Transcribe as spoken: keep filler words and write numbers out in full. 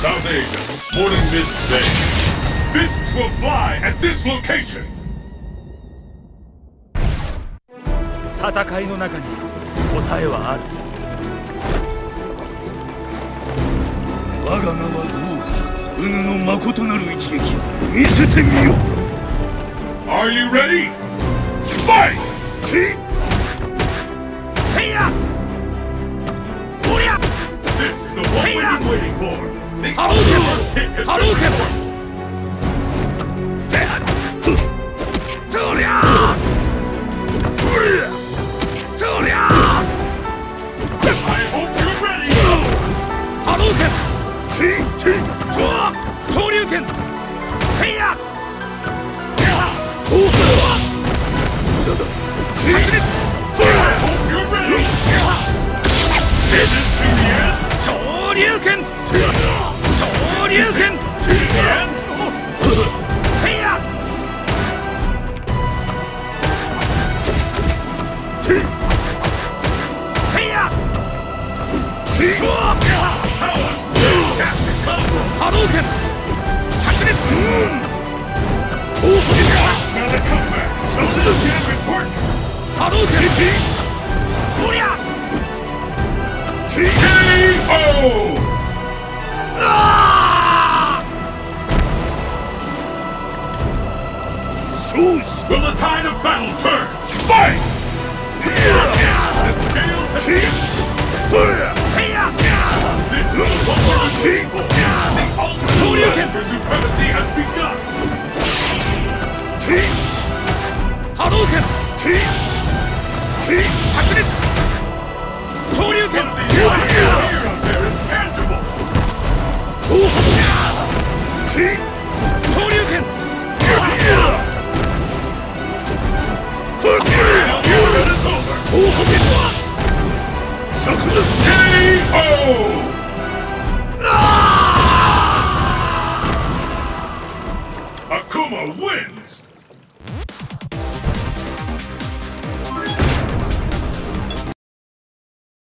South Asia, morning mist day. Mists will fly at this location. 戦いの中に答えはある。 我が名はゴーギ、うぬの誠なる一撃、見せてみよ。 Are you ready? Fight! ていせいやおりゃ This is the one we've been waiting for. The ハローケン ultimate hit has ハロー been ケン recorded. ぜとりゃとりゃ I hope you're ready. ハローケンていていとわ昇竜拳せいやおうだだてい I hope you're ready. Is it to the end? 昇竜拳昇竜拳 To the end? せいやていせいやてい How was fantastic combo? ハロー拳灼熱おう Not a comeback. 灼熱 Damn important. ハロー拳おりゃてい K O. あ勝負 Will the tide of battle turn? Fight! The scales have tipped. とりゃせいや This is what we're waiting for. The ultimate Shoryuken. battle for supremacy has begun. ていハロー拳ていてい灼熱昇竜拳 But the light here out there is tangible. おうてい昇竜拳とりゃ Now the event is over. おう灼熱 K O. Akuma wins.